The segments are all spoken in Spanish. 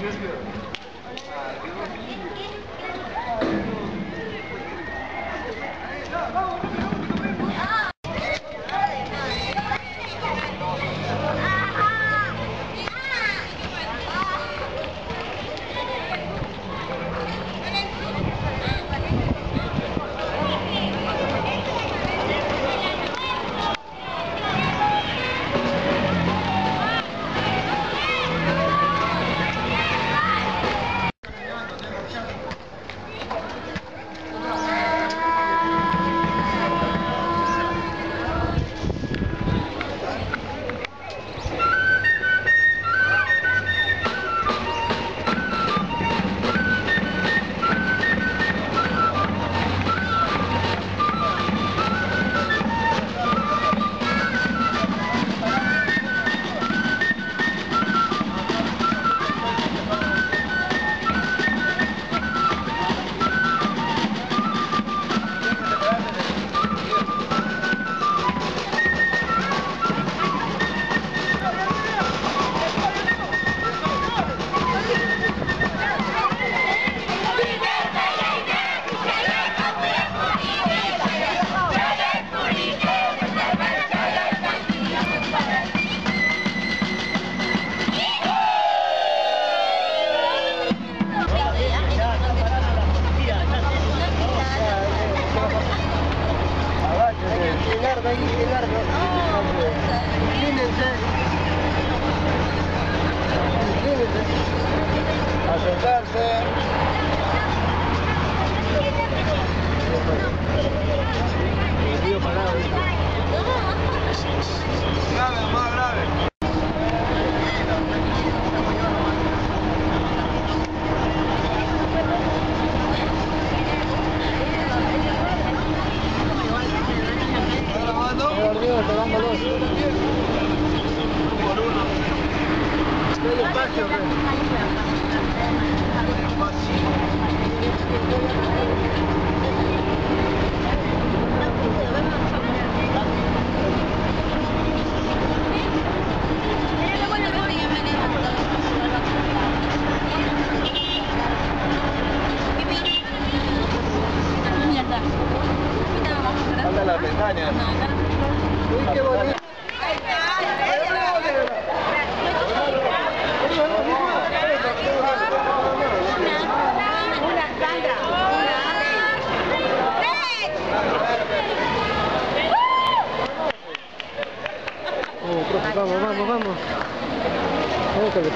La pestaña. Uy, qué bonito. Vamos, vamos, vamos. Vamos con el...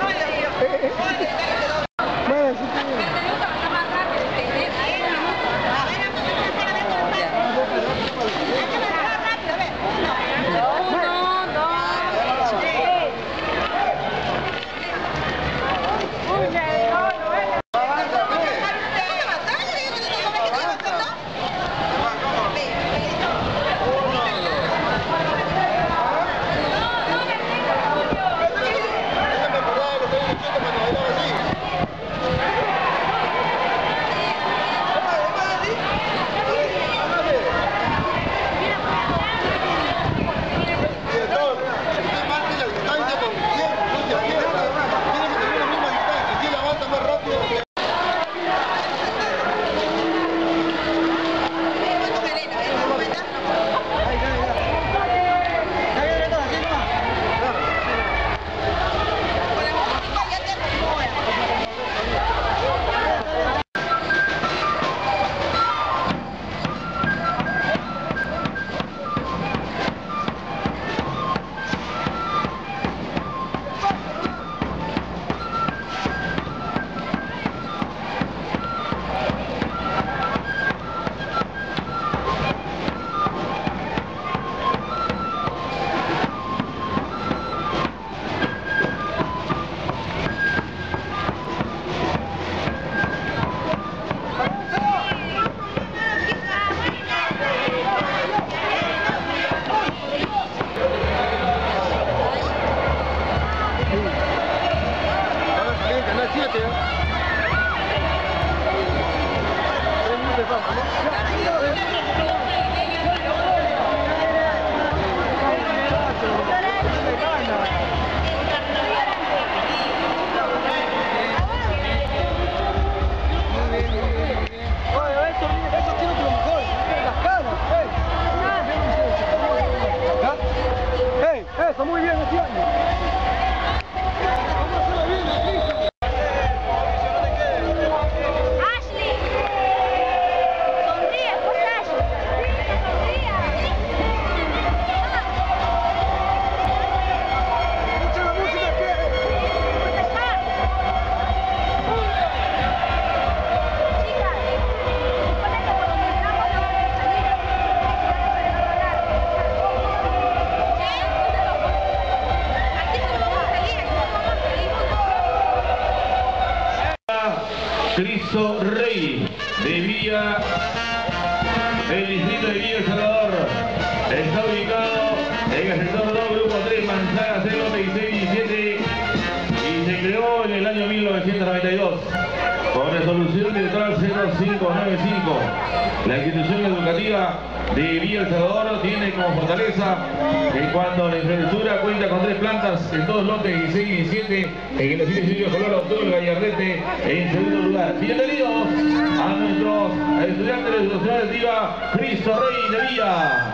Cristo Rey de Villa, del distrito de Villa El Salvador. Está ubicado en el sector 2, grupo 3, Manzana 09617 y se creó en el año 1992 con resolución central 0595. La institución educativa de Villa El Salvador tiene como fortaleza en cuanto a la infraestructura, cuenta con 3 plantas en todos lotes 16 y 17 en el edificio escolar Doctor El Gallardete en segundo lugar. Bienvenidos a nuestros estudiantes de la educación educativa Cristo Rey de Villa.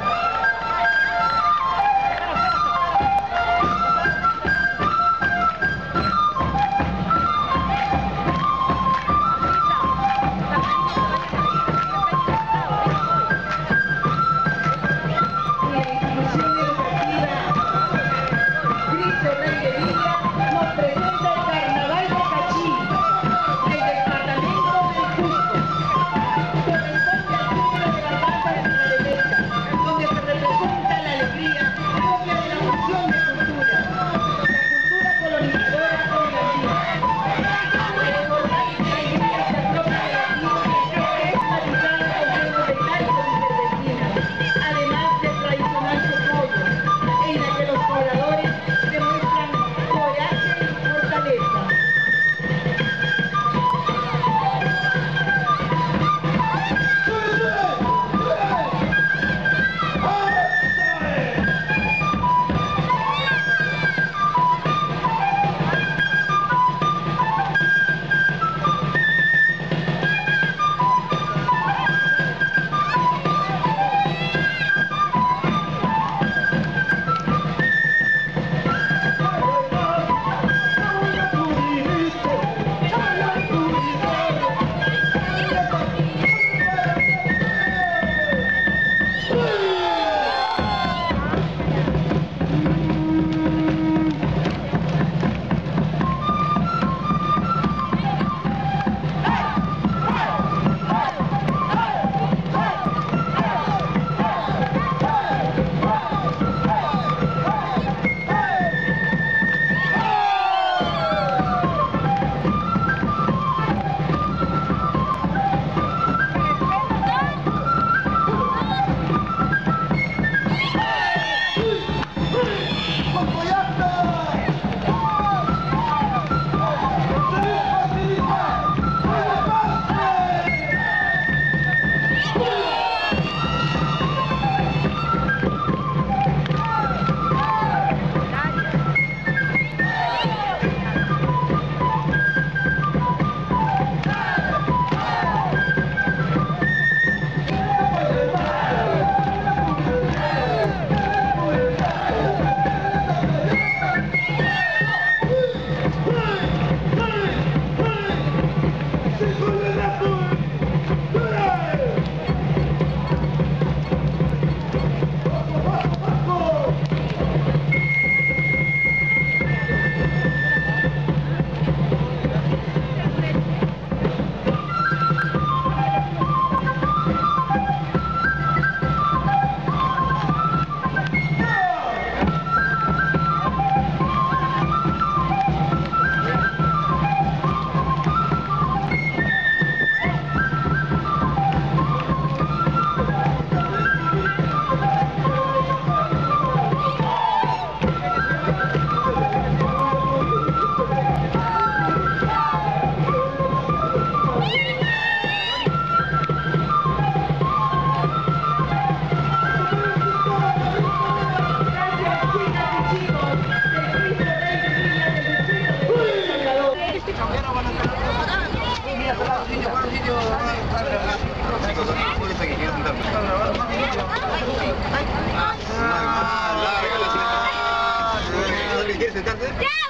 ¿Quieres sentarte?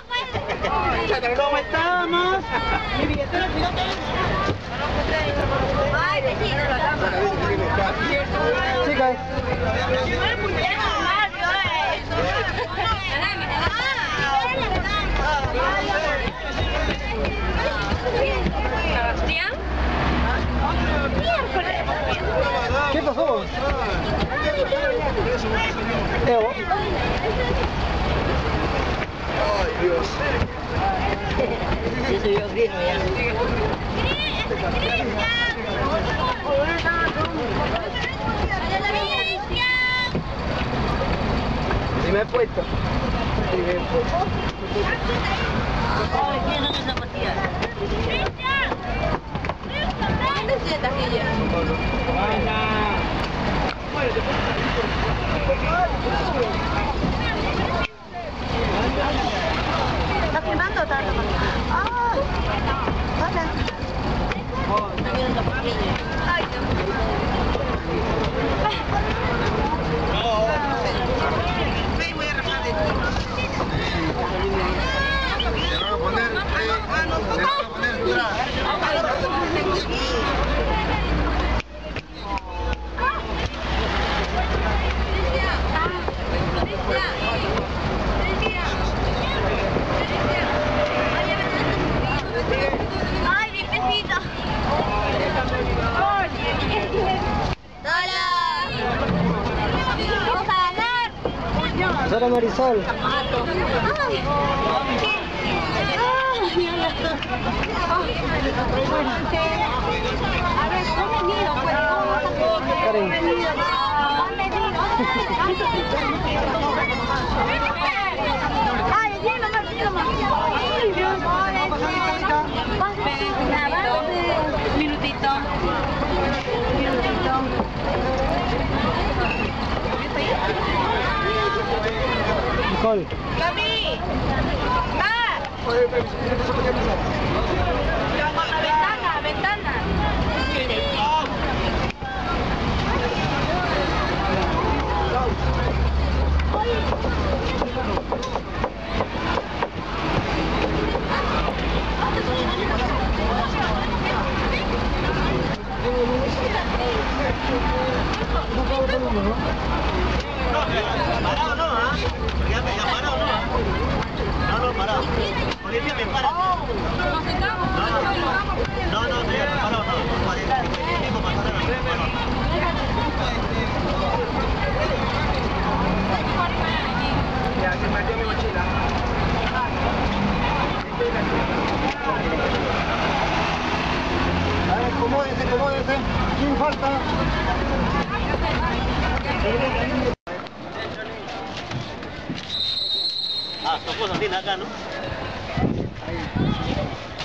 ¿Cómo estamos? Mi billetera, fíjate. Ay, Chicas. ¿Qué pasó? Evo. Ay, Dios. Yo soy yo, Grino, ya. Si me he puesto. Si me he puesto. ¿Estás filmando o estás tomando? ¡Ah! Hola. Está viendo los pequeños. Ay, qué voy a arreglar de ti. Te van a poner, ¡ay, mi pesito! ¡Hola! ¡Vamos a ganar! Sara Marisol. ¡Ay! A ver, ¿cómo venido? Karen. ¡Ay, el hielo, no, el hielo más! ¡Ay, Dios! Minutito. Nicole. ¡Cami! ¡Ah! Ventana. parado no, ¿ah? Ya parado no. No, parado. Policía me para. No, parado no. 45 pasaron. Ya, se perdió mi mochila. A ver, acomódese. ¿Quién falta? Ah, su esposa tiene acá, ¿no? Ahí.